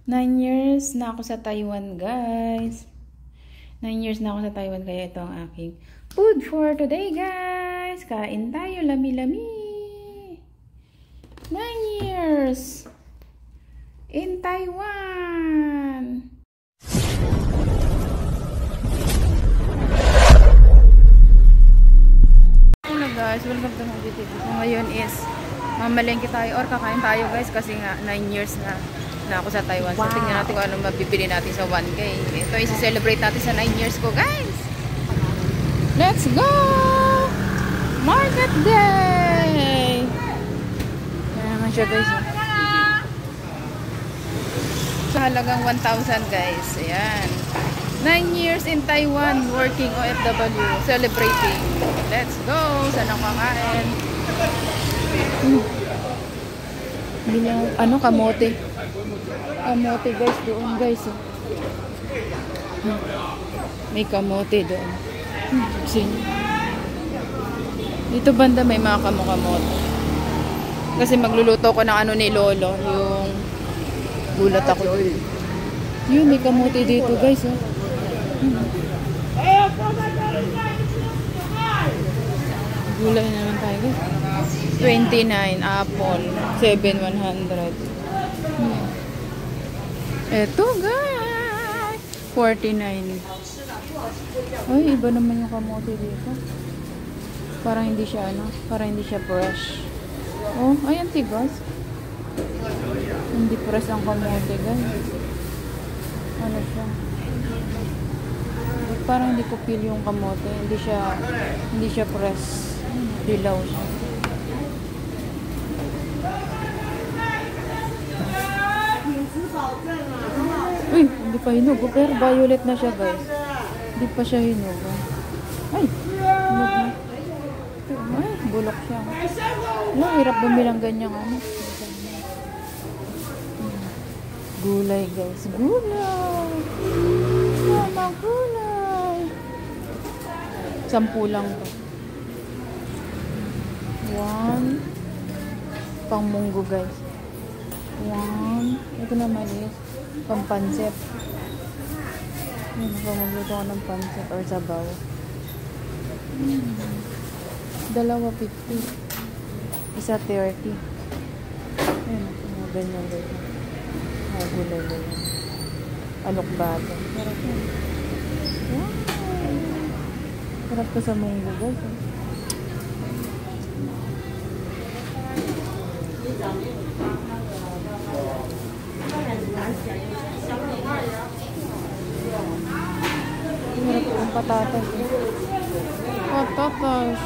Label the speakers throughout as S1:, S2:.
S1: 9 years na ako sa Taiwan, guys. 9 years na ako sa Taiwan, kaya ito ang aking food for today, guys. Kain tayo, lami-lami. 9 years in Taiwan. Hello guys, welcome to my video. So ngayon is mamalengke tayo or kakain tayo, guys, kasi nga 9 years na ako sa Taiwan. Wow. So tingnan natin kung ano mabibili natin sa 1K. Ito i-celebrate natin sa 9 years ko, guys. Let's go! Market day! Yan naman siya, guys. Sa halagang 1,000, guys. Ayan. 9 years in Taiwan, working OFW, celebrating. Let's go! Saan ang kakain? Bilang, ano, kamote. Kamote, guys, doon, guys. May kamote doon. Dito banda may mga kamote. Kasi magluluto ko ng ano ni Lolo, yung gulat ako. Yun, may kamote dito, guys. Gulay naman tayo, guys. 29, apple, 7,100. Eto, guys. 49. Ay, iba naman yung kamote dito. Parang hindi siya, ano, parang hindi siya fresh. Oh, ayan, tigas. Hindi fresh ang kamote, guys. Ano siya? Parang hindi ko feel yung kamote. Hindi siya fresh. Dilaw siya. Uy, hindi pa hinugo. Pero violet na siya, guys. Hindi pa siya hinugo. Ay, hinog na. Ay, bulok siya. Wala, hirap bumilang ganyan, ano. Gulay, guys. Gulay. Mama, gulay. 10 lang to. 1. Pang munggo, guys. 1. Ito naman is pampansit. Yun, magluto ko ng pansit or sabaw. 2.50. Isa 30. Ayun, ganyan, ganyan. Gulay. Alokbata. Sarap yun. Wow. Sarap ko sa munggo, guys. Sarap ko ang patatas. Patatas.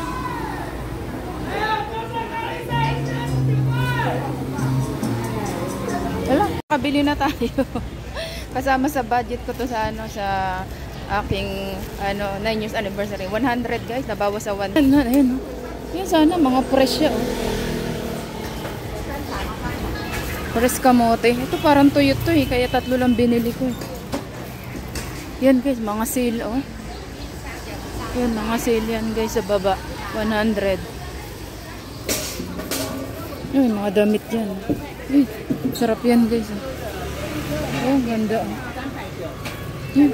S1: Wala, kabili na tayo. Kasama sa budget ko to sa ano, sa aking ano 9 years anniversary. 100, guys, nabawas sa 1. Ayun, yan sana mga fresh siya, oh. Fresh kamote. Ito parang tuyot to, eh, kaya 3 lang binili ko, eh. Yan, guys, mga sale, oh. Yan, mga sale yan, guys, sa baba. 100. Yan, mga damit yan. Uy, sarap yan, guys. Oh, ganda. Yan.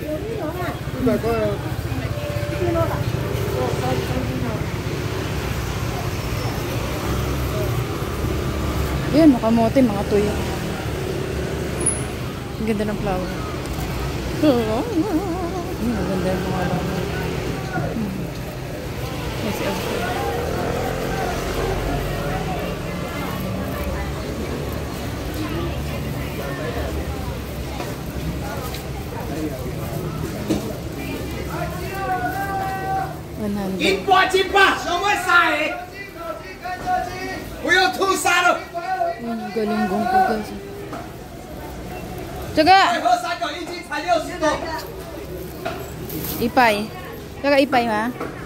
S1: Yan, makamote, mga tuyo. Ang ganda ng flower. Ang ganda ng mga laman. Yes, okay. Galunggong po, guys. Tsaga! Ipay. Tsaga ipay, ha?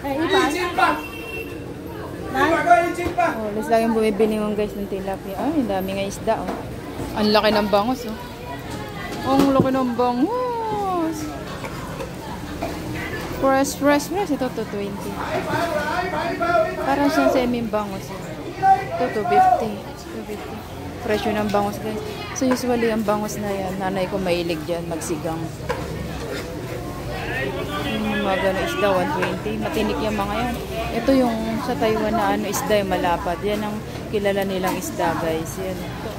S1: Oh, let's laging bumibili mo, guys, ng tilapia. Ay, dami nga isda, oh. Ang laki ng bangus, oh. Ang laki ng bangus. Fresh. Ito, 220. Parang siyang semi-bangus. Ito, 250. 250. presyo ng bangus guys. So usually ang bangus na yan, nanay ko mahilig dyan, magsigang. Yung mga gano'ng isda, 120. Matinik yung mga yan. Ito yung sa Taiwan na ano, isda yung malapad. Yan ang kilala nilang isda guys. Yan.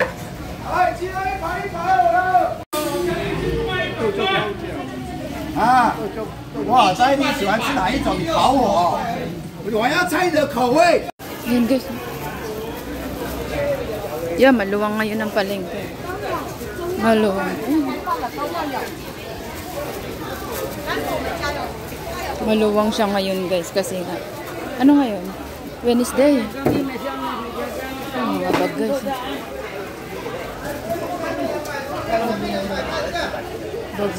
S2: Wow, 仔你喜欢吃哪一种？你考我，我要猜你的口味。
S1: Yan guys. Yeah, maluwang ngayon ang palengke. Maluwang. Maluwang siya ngayon guys kasi nga. Ano ngayon? Wednesday. Ay, mga bag guys. Bags.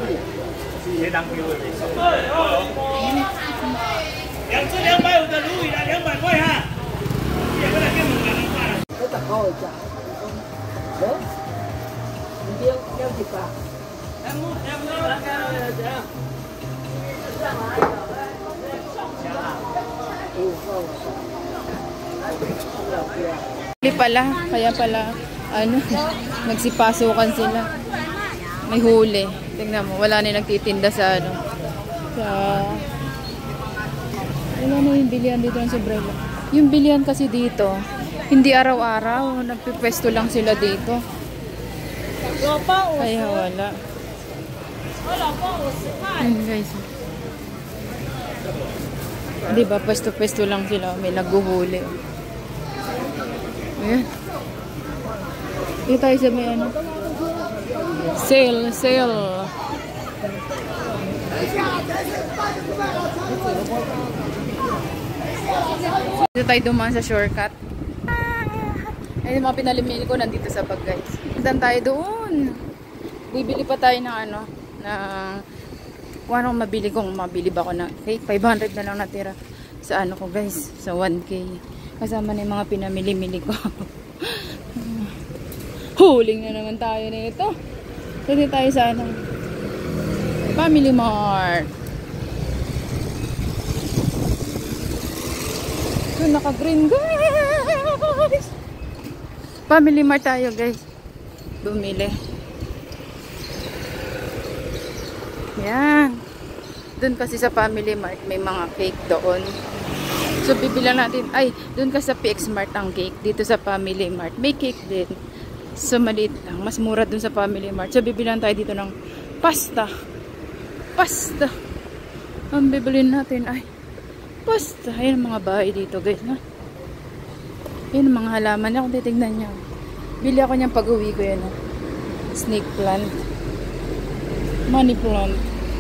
S3: 2只250的鲈鱼来200块哈，也不能给我们200块了。
S1: Pala, kaya pala ano, nagsipasukan sila. May huli. Tingnan mo, wala na nagtitinda sa ano. Sa wala na yung bilihan dito ng Sobrela. Yung bilihan kasi dito, hindi araw-araw, nagpipwesto lang sila dito. Kaya wala. Guys. Di ba, pwesto-pwesto lang sila, may naghuhuli. Ayan. Dito tayo sa may ano. Sale, sale. Dito tayo dumaan sa shortcut. Ayun, yung mga pinalimili ko nandito sa bag guys. Dan tayo doon. Bibili pa tayo ng ano, ng kung anong mabili kong mabili ba ako ng cake. 500 na lang natira sa ano ko guys, sa 1K. Kasama na yung mga pinamili-mili ko. Huling na naman tayo na ito. Dito tayo sa ano, Family Mart. So, naka-green guys. Family Mart tayo guys. Bumili. Yan. Doon kasi sa Family Mart may mga cake doon. So bibilang natin. Ay, doon kasi sa PX Mart ang cake. Dito sa Family Mart may cake din. So maliit lang. Mas mura doon sa Family Mart. So bibilang tayo dito ng pasta. Pasta. Ang bibilin natin ay pasta. Ayan ang mga bahay dito guys. No? Ayan ang mga halaman. Kung titignan niya. Bili ako niyang pag-uwi ko yan. No? Snake plant. Money plant.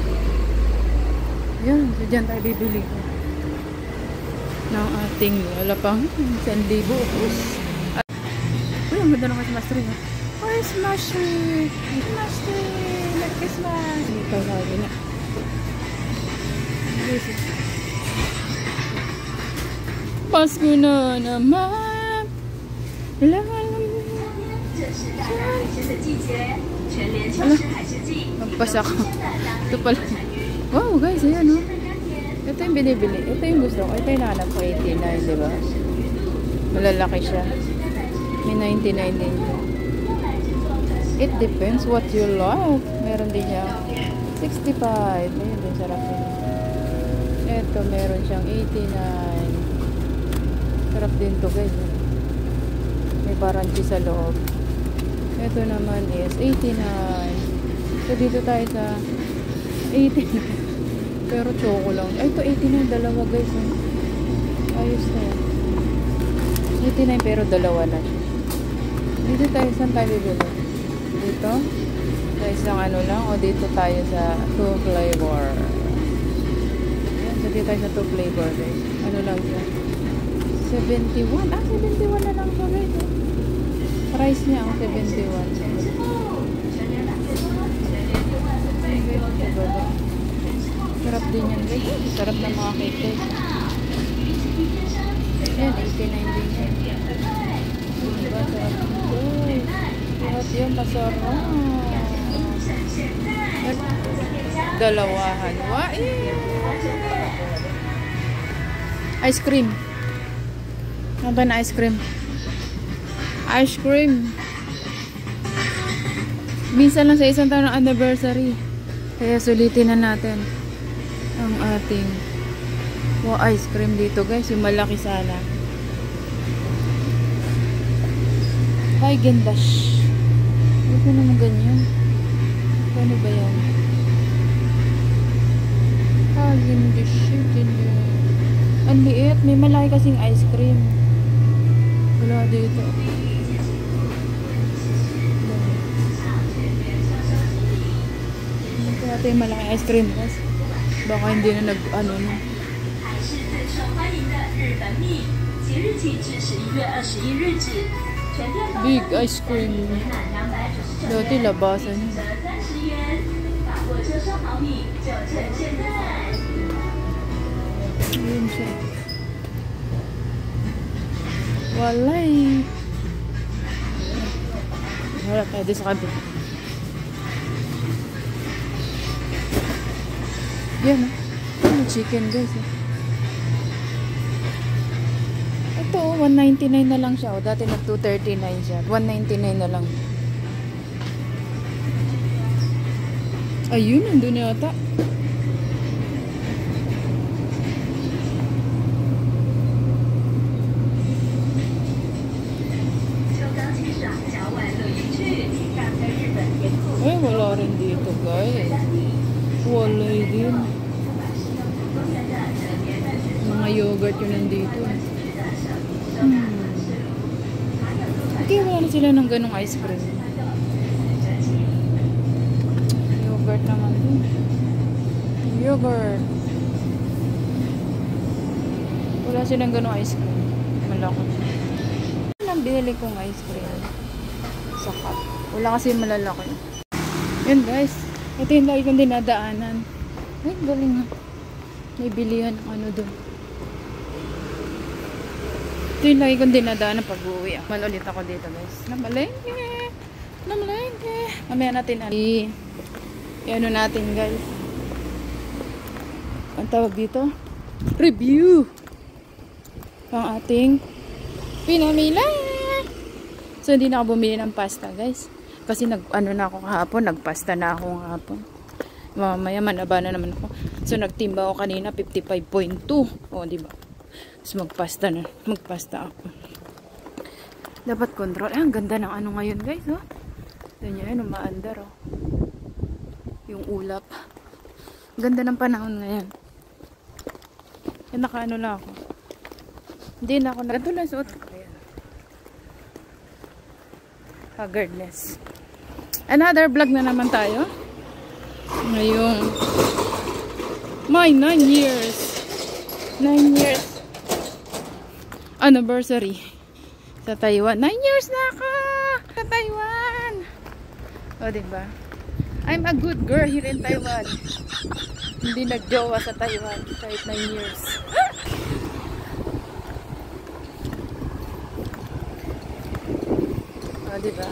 S1: Yan. So dyan tayo bibili ko. Ng ating wala pang 1,000 ubos. Uy, ang ganda naman si Master yun. Oh, smash it! Smash it! Like a smash! Hindi pa sabi na. Pasko na naman. Magpasak. Ito pala. Wow guys, ayan o. Ito yung binibili. Ito yung gusto ko. Ito yung nahanap ko 89, diba? Malalaki siya. May 99 din. It depends what you like. Meron din siya 65. Ayun din, sarap din. Ito, meron siyang 89. Sarap din to guys. May baranchi sa loob. Ito naman is 89. So, dito tayo sa 89. Pero choco lang. Ay, ito 89. Dalawa guys. Ayos na yan. 89 pero dalawa na siya. Dito tayo. Saan tayo bibili? Dito? Sa isang ano lang. O dito tayo sa 2 flavor. Ayan. So dito tayo sa 2 flavor guys. Ano lang siya? 71. Ah, 71 na lang siya guys. Price niya ang 71. Sarap din yan guys. Sarap ng mga cake guys. Ayan, 89 din yan. Diba? Sarap guys. Sarap yun, masarap. Dalawahan. Ice cream. Ano ba na ice cream? Ice cream. Minsan lang sa isang taon ng anniversary. Kaya sulitin na natin ang ating ice cream dito guys. Yung malaki sana. Häagen-Dazs. Ito naman ganyan. Paano ba yan? Häagen-Dazs. Ang liit. May malaki kasing ice cream. Wala dito. Kaya ito yung malaki ice cream guys. Baka hindi na nag-ano na. Big ice cream. Dati labasan yun. Yun siya. Walay. Wala tayo din sa kabila. Yan oh. Chicken guys eh. Ito 199 na lang siya. O, dati nag 239 siya. 199 na lang. Ayun, nandun yata. Ay, wala rin dito guys. Wala din. Mga yogurt yun nandito. Okay, wala na sila ng ganong ice cream. Yogurt naman din. Yogurt. Wala silang ganong ice cream. Malaki. Ano ang binili kong ice cream? Sa cup. Wala kasi malalaki. Yun guys. Ito yung lagi kong dinadaanan. Ay, galing nga. May bilihan ng ano doon. Ito yung lagi kong dinadaanan pag uwi. Man ulit ako dito guys. Namalengke. Namalengke. Mamaya natin i-ano natin guys. Ang tawag dito? Review. Ang ating pinamila. So hindi na ako bumili ng pasta guys. Kasi nag-ano na ako kahapon, nagpasta na ako kahapon. Mamaya manaba na naman ako. So nagtimba ako kanina 55.2. O, di ba? So magpasta ako. Dapat control. Ay, ang ganda ng ano ngayon, guys, oh. Tignan niyo 'yan, umaandar, oh. Yung ulap. Ganda ng panahon ngayon. Eh, nakaano na ako. Hindi na ako ganito lang suot. Ayan. Haggardness. Another vlog na naman tayo. Ngayong my 9 years anniversary sa Taiwan. 9 years na ako sa Taiwan. O, diba? I'm a good girl here in Taiwan. Hindi nagjowa sa Taiwan kahit 9 years. O, diba?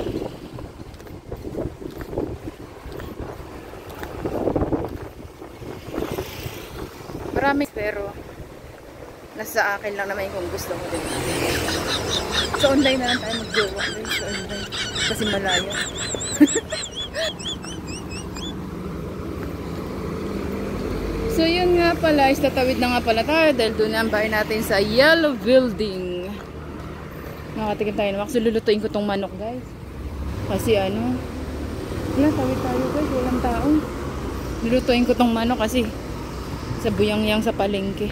S1: Marami pero nasa akin lang naman kung gusto mo din. So online na lang tayo mag-jowa. So online. Kasi malayo. So yun nga pala, tatawid na nga pala tayo dahil doon na ang bahay natin sa Yellow Building. Nakatikin tayo naman. So lulutuin ko tong manok guys. Kasi ano, yan, tawid tayo guys. Walang tao. Lulutuin ko tong manok kasi sa buyang-yang sa palengke.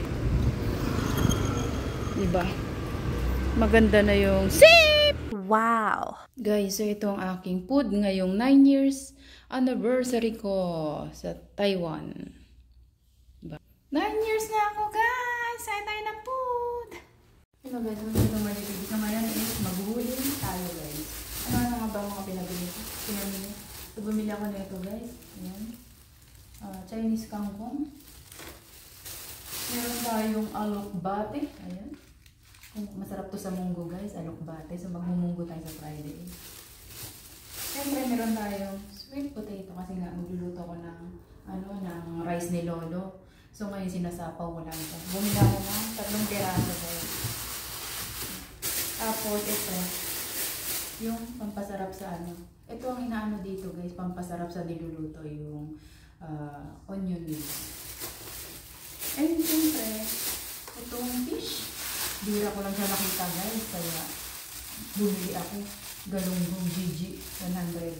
S1: Diba? Maganda na yung sip! Wow! Guys, so ito ang aking food ngayong 9 years anniversary ko sa Taiwan. Diba? 9 years na ako guys! Saan tayo ng food? Diba guys, ito malibig sa ngayon is maghuhuli tayo guys. Ano nga ba mga pinabili ko? So bumili ako nito guys. Ayan. Chinese kangkong. Meron tayong alokbate. Ayan. Masarap to sa munggo guys. Alokbate. So magmumunggo tayo sa Friday. Siyempre meron tayong sweet potato. Kasi nga magluluto ko ng, ng rice ni Lolo. So ngayon sinasapaw ko lang ito. Bumili ako ng 3 piraso guys. Tapos ito. Yung pampasarap sa Ito ang inaano dito guys, pampasarap sa niluluto yung onion rings. And siyempre, itong fish. Bira ko lang siya nakita guys, kaya bumili ako. Galunggong GG 100.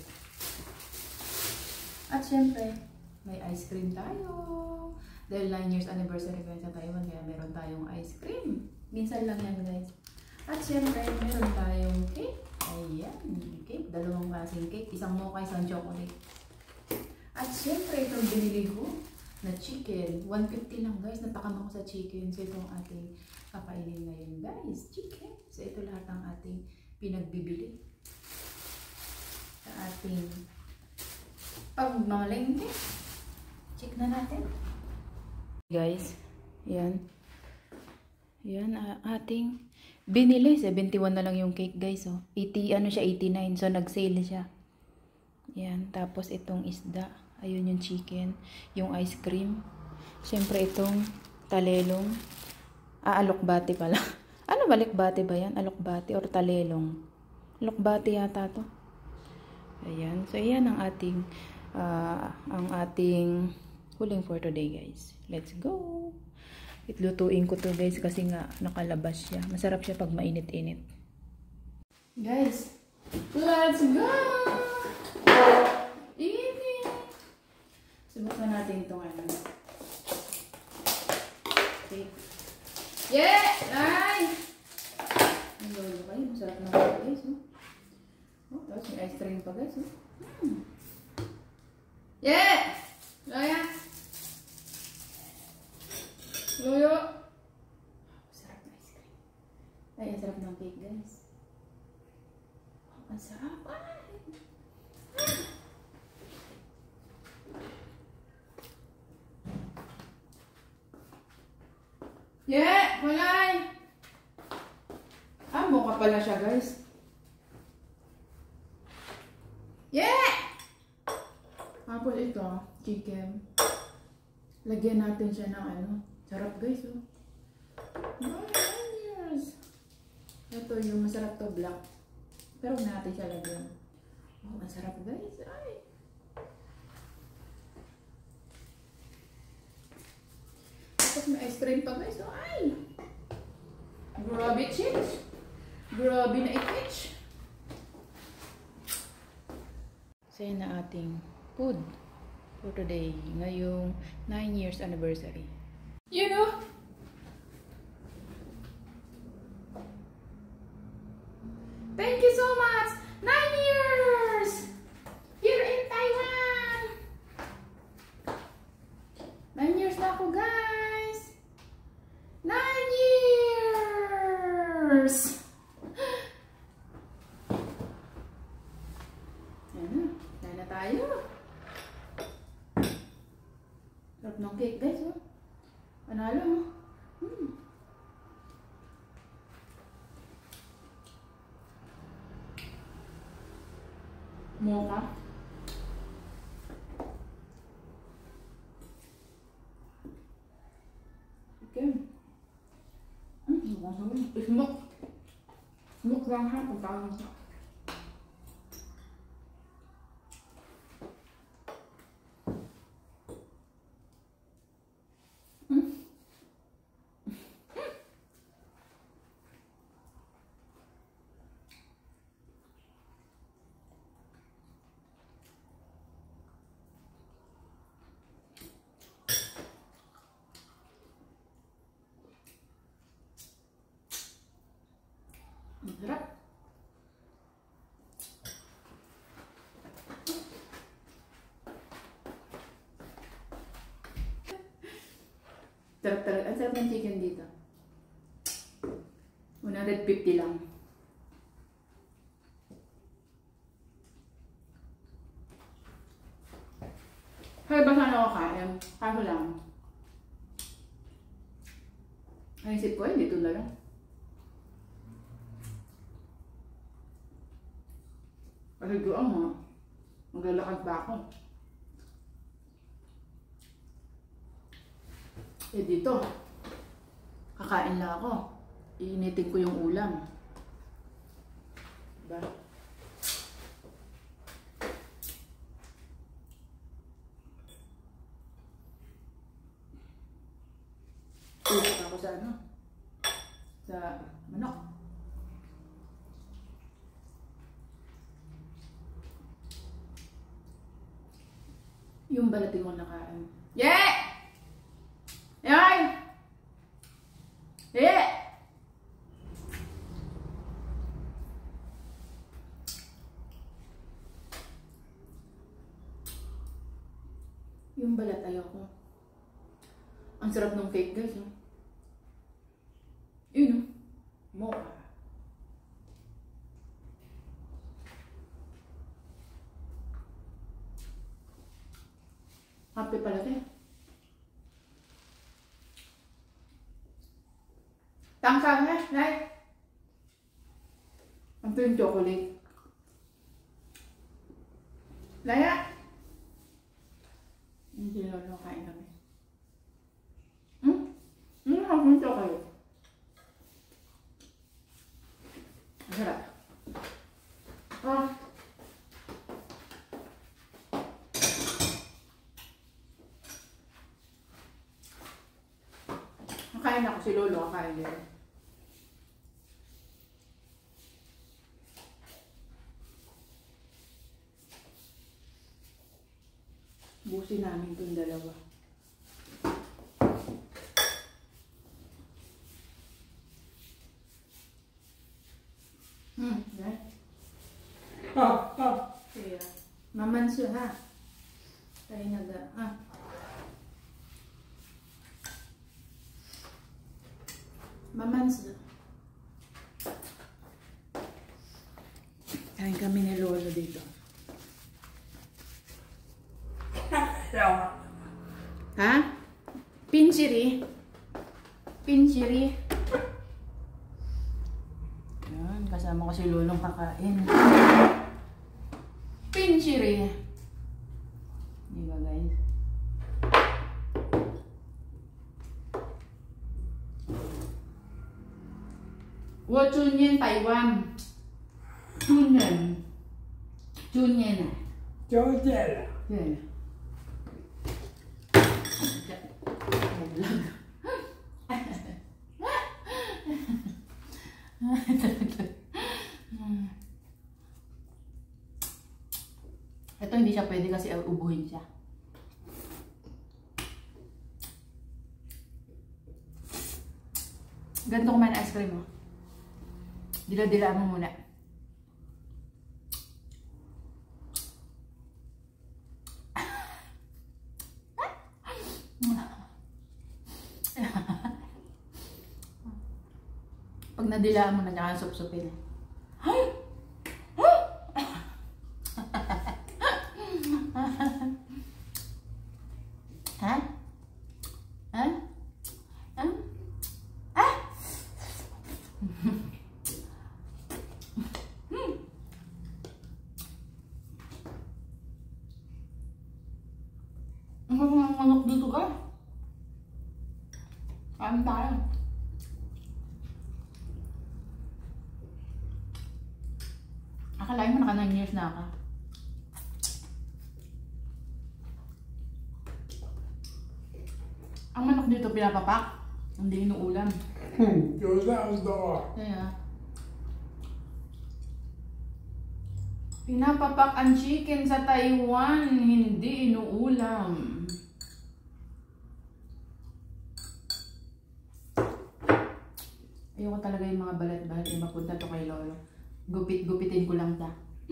S1: At siyempre, may ice cream tayo. Dahil 9 years anniversary ko sa Taiwan, kaya meron tayong ice cream. Minsan lang yan guys. At siyempre, meron tayong cake. Ayan, cake. Dalawang klaseng cake. Isang mocha, isang chocolate. At siyempre, itong binili ko na chicken. 150 lang guys. Natakam ako sa chicken. So, itong ating kakainin ngayon guys. Chicken. So, ito lahat ang ating pinagbibili. Sa ating pagmalengke. Check na natin. Guys, yan. Yan, ating binili. 71 na lang yung cake guys. Oh. 80, ano siya, 89. So, nag-sale siya. Yan. Tapos, itong isda. Ayun yung chicken. Yung ice cream. Siyempre, itong talelong. Alokbati pala. Ano ba, alokbati ba yan? Alokbati or talelong? Alokbati yata to. Ayan. So, ayan ang ating huling for today guys. Let's go! Itlutuin ko to guys kasi nga nakalabas siya. Masarap siya pag mainit-init. Guys, let's go! Init! Subukan natin itong ano. Okay. Yeah! Ay! Ang lolo kayo. Masarap na ito guys. Oh, tapos may ice cream pa guys. Yeah! Loya! Loyo! Sarap na ice cream. Ay, ang sarap ng cake guys. Ang sarap. Ay! Yeah! Walay! Mocha pala siya guys. Yeah! Tapos ito, chicken. Lagyan natin siya ng ano. Sarap guys, oh. Yes. Ito yung masarap to black. Pero natin siya lagyan. Oh, masarap guys. Ay. Tapos may ice cream pa guys. Oh, ay. Grabe cheese. Grabe na itich. So yun na ating food for today. Ngayong 9 years anniversary. You know? Thank you so much! 9 years! Here in Taiwan! 9 years na ako guys! 9 years! Ayan na tayo. Sarap ng cake guys, oh. Panalo, oh. Mocha. Okay. Smoke. Smoke lang ha, pagkain siya. Masarap. Sarap talaga. Ang sarap ng chicken dito. 150 lang. Kaya ba sana ako kain? Kaso lang. Naisip ko, dito na lang. Kasi doon mo, maglalakad ba ako? Eh dito, kakain lang ako. Iinitin ko yung ulam. Diba? Tusok ako sa ano? Sa manok. Yung balating mo nakain. Yeah! Yay! Yeah! Yung balat ayoko. Ang sarap ng cake guys. No? Yun no? Mocha. Happy pala tayo. Tangsa na, Nay. Ito yung chocolate. Laya. Hindi na kain kami. Ako yung chocolate. Ang sarap. Oh. Kakain ako si Lolo, kakain din. Busin namin itong dalawa. Right? Kaya, mamanso ha. Tayo naga, mamanso. Kain kami ni Lolo dito. Ha? Pinchiri. Pinchiri. Yan, kasama ko si Lolong kakain. Pinchiri. Di ba guys? Wo Chunyen Taiwan. Chunyen. Chunyen à?
S3: Chunyen.
S1: Yeah. Ito hindi siya pwede kasi ubuhin siya. Ganito kumain ice cream mo. Dila-dilaan mo muna. Pag nadilaan mo na niya, sup-supin. Ha? Ha? Ha? Ah! Ang manok dito ka. Kain tayo. Akalain mo naka 9 years na ako. Ang manok dito pinapapak. Hindi inuulam. Kaya. Pinapapak ang chicken sa Taiwan. Hindi inuulam. Ayoko talaga yung mga balat-balat. Yung mapunta to kay Lolo. Gupit-gupitin ko lang siya.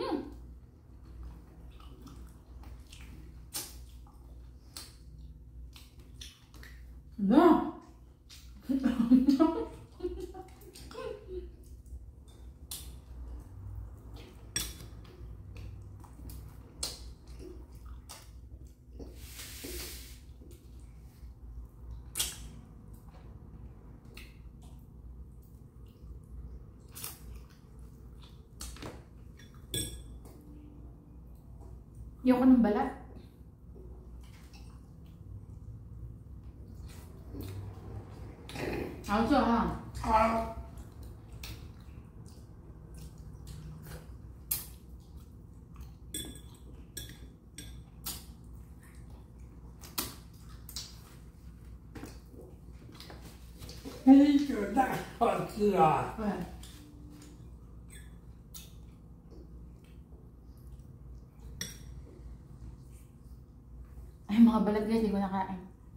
S1: No! Ayoko ng balat. Also ha.
S3: 那个大好吃啊！
S1: Ay, mga balat guys, hindi ko nakain.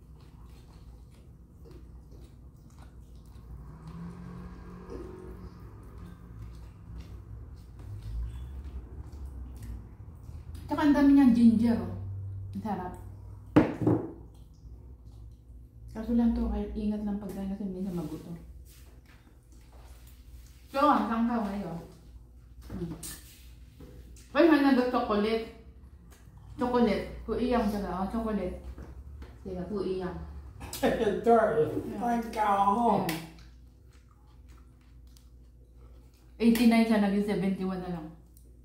S1: Tsaka ang dami niyang ginger, oh. Ang sarap. Kaso lang to, kahit ingat lang pagkain kasi minsan maguto. So, ang sangkaw ngayon. Ay, may nag-chocolate. Chocolate. Puiyang talaga. Chocolate. Sige, puiyang.
S3: 这儿蛋糕，
S1: 89 siya, naging 71 na lang.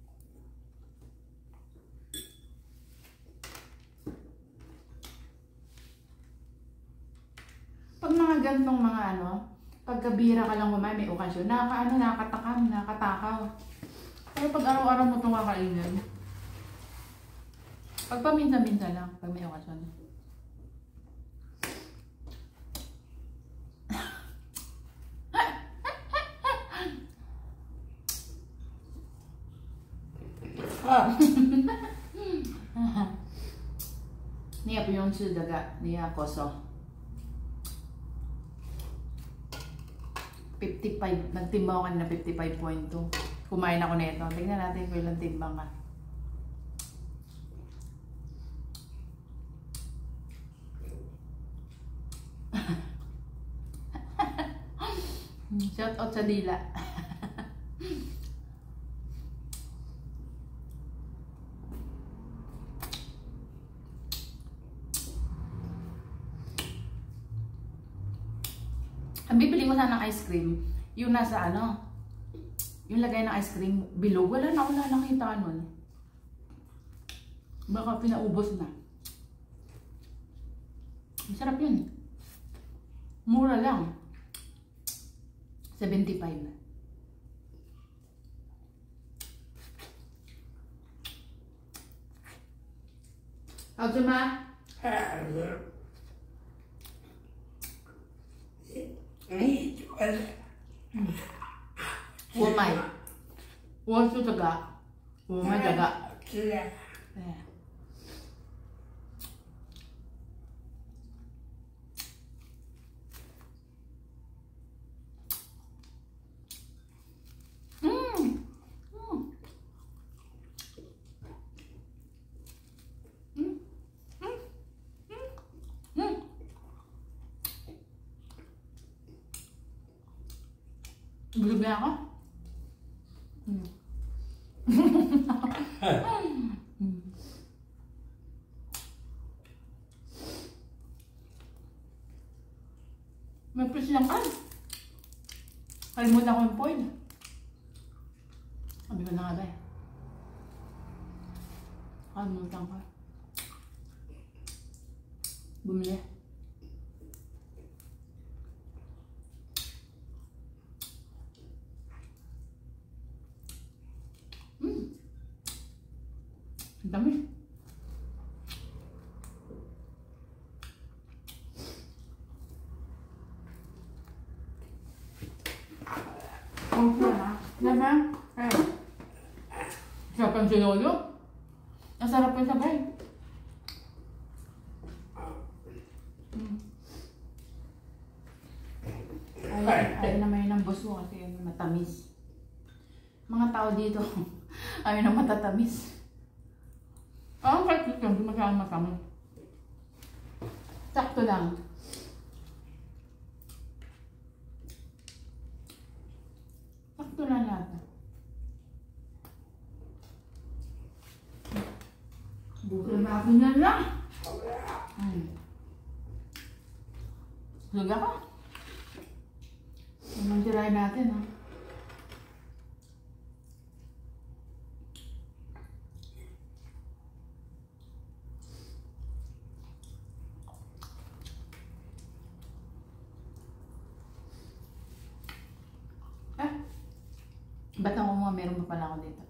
S1: Pag mga ganitong mga pagkabira ka lang kumain, may okasyon, nakakatakam, nakakatakaw. Pero pag araw-araw mo itong kakainin, pag paminsan-minsan lang, pag may okasyon. Ni也不用吃这个，你要koso. 55, nagtimbang ako kanina 55.2. Kumain ako nito. Tingnan natin kung ilang timbang ka. Shout out sa dila. Ang bibili ko sana ng ice cream, yung nasa yung lagay ng ice cream, bilog. Wala na ako nakita nun. Baka pinaubos na. Masarap yun. Mura lang. 75. How's it, Ma?
S3: 你觉得？
S1: 我买，我是这个，我买这个。
S3: 是啊。
S1: 哎。Busog na ako. May fish lang ka. Kalimutan ko yung foil. Sabi ko na nga ba eh. Kalimutan ko. Bumili. Ang dami. Okay na. Diba? Ay. Sarap ang sinolo. Ang sarap yung sabay. Ay naman yun ang boss mo kasi yun matamis. Mga tao dito, ayaw na matatamis. Ang kahit yun, hindi masyadong matamis. Sakto lang. Sakto lang yata. Bukan natin yan lang. Luga ka? Naman tirahin natin, ha? Ba't ako mga meron pa pala ako dito?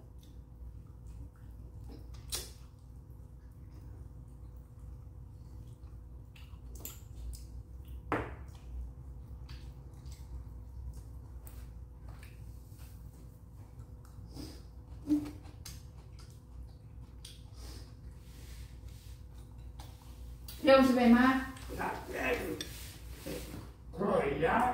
S1: Siya si Bema.
S3: Rồi đó.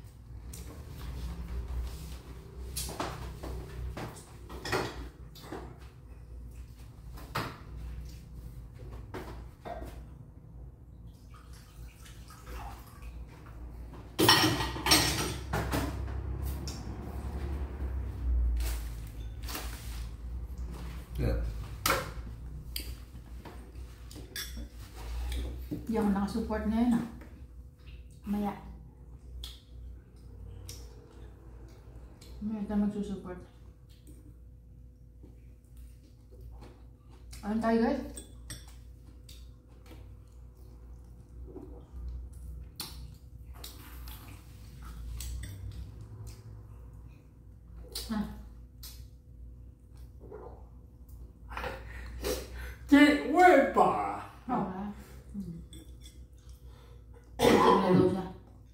S1: Hindi ako nakasupport ngayon ah. Maya. Maya tayo magsusupport. Ano tayo guys? Ha?
S3: Chị quên bà.
S1: Oo nga. Na daw siya.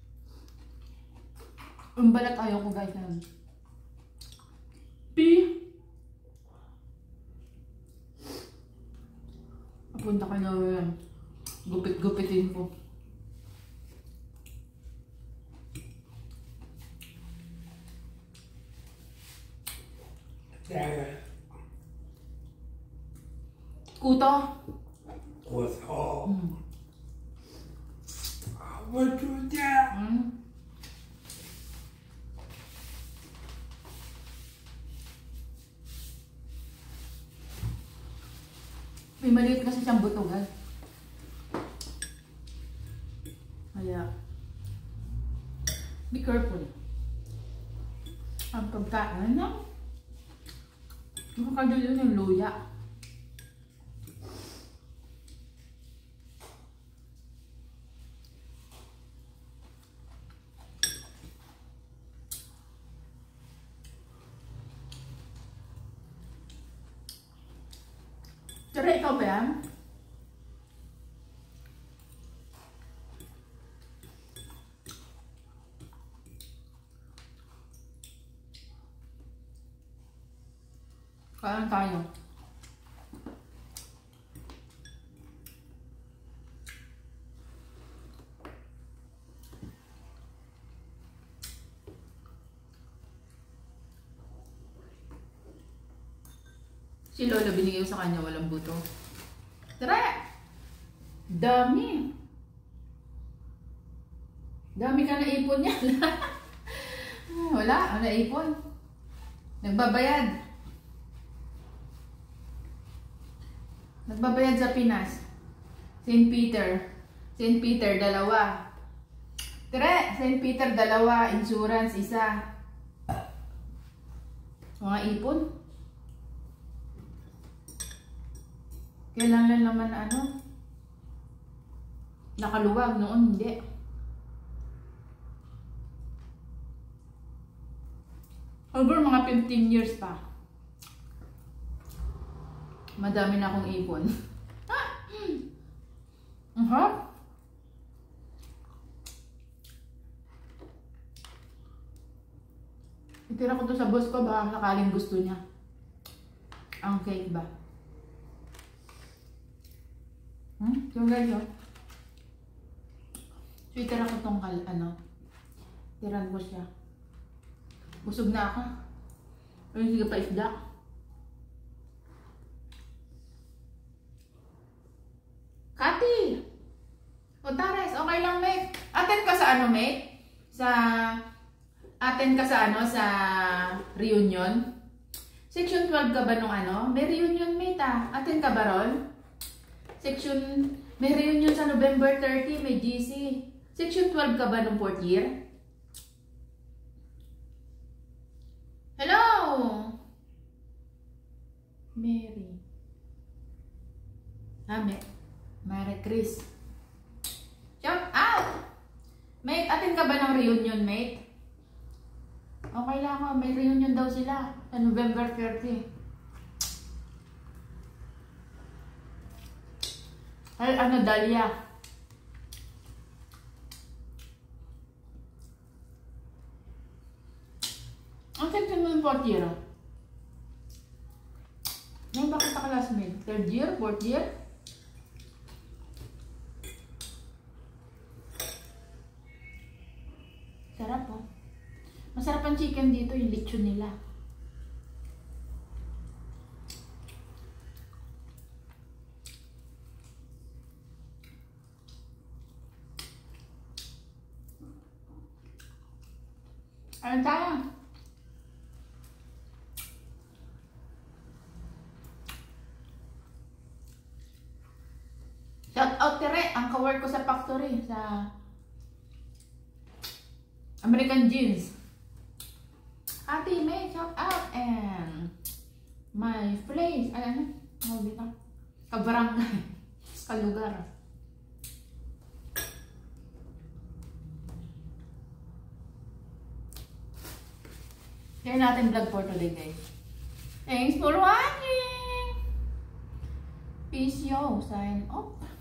S1: Ang balat ayaw ko guys na. Papunta ka na yan. Gupit-gupitin ko. Kuto.
S3: Của thọ. Với chú cha.
S1: May maliit kasi siyang buto guys. Kaya be careful. Ang pagkain na makakagulo yung luya. Tara, ikaw ba yan? Kain tayo. Si Lola binigay ko sa kanya walang buto. Tara! Dami! Dami ka naipon niya. Wala, naipon. Nagbabayad. Nagbabayad sa Pinas. St. Peter. St. Peter, 2. Tara! St. Peter, 2. Insurance, 1. Mga ipon. Kailangan naman nakaluwag noon, hindi. Over mga 15 years pa. Madami na akong ipon. Itira ko to sa boss ko, baka sakaling gusto niya. Ang cake ba? Yung guys, oh. So, itira ko tong tiran ko siya. Busog na ako. Ayun, sige pa isda. Kati! O Tares, okay lang, mate. Attend ka sa mate? Attend ka sa reunion? Section 12 ka ba nung May reunion, mate, ah. Attend ka ba ron? May reunion sa November 30, may GC. Section 12 ka ba nung 4th year? Hello! Mary. Mary Chris. Shout out! Mate, atin ka ba ng reunion, mate? Okay lang ako, may reunion daw sila sa November 30. Ay, Dahlia. Ang section mo yung 4th year, oh. Ngayon bakit ka classmate? 3rd year? 4th year? Sarap oh. Masarap ang chicken dito, yung lechon nila. Ano tayo? Shout out Tere, ang ka-work ko sa factory, sa American Jeans. Ate May, shout out, and my place, ay ano? Ano dito? Kabarangay, kalugar. Kaya natin vlog for today, guys. Thanks for watching! Peace yo, sign off.